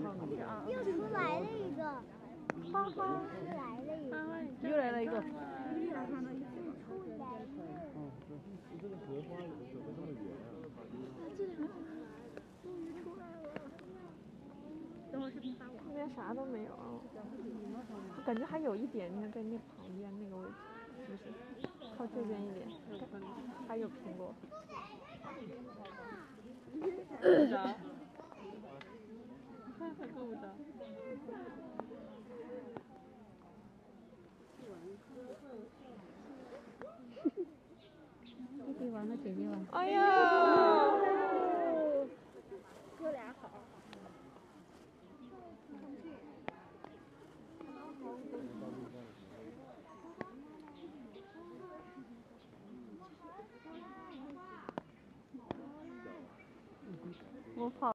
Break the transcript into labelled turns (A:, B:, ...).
A: 又出来了一个，花花来了一个，
B: 又来了一个。
A: 出来了。
C: 这个荷花怎么这么圆啊？
B: 终于出来了。等会儿视频发我。那边啥都没有，感觉还有一点，你看在那旁边那个位置，是不是？靠这边一点，还有苹果。够不着。看还够不着。
D: 弟弟玩和姐姐玩。
B: 哎呀！
A: 哥俩好。
B: 我跑。